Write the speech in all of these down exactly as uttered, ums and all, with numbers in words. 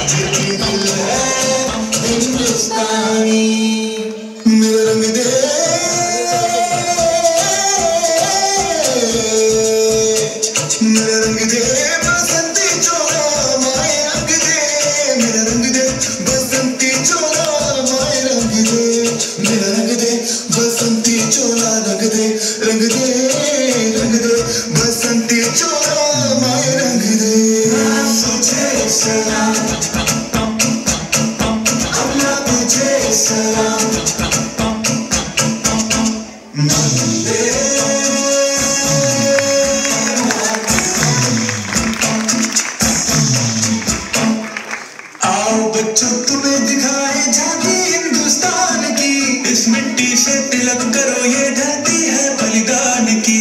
हिंदुस्तानी मेरा रंग दे मेरा रंग दे बसंती चोला माए रंग दे मेरा रंग दे बसंती चोला माए रंग दे मेरा रंग दे बसंती चोला रंग दे रंग दे रंग दे बसंती चोला माए रंग दे तुझे सलाम अल्लाह तुझे सलाम बच्चों तुम्हें दिखाए झांकी हिंदुस्तान की इस मिट्टी से तिलक करो ये धरती है बलिदान की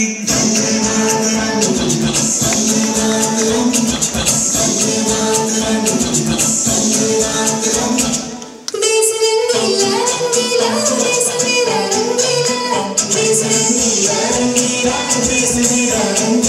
देश रंगीला रंगीला देश मेरा रंगीला देश रंगीला रंगीला देश मेरा रंगीला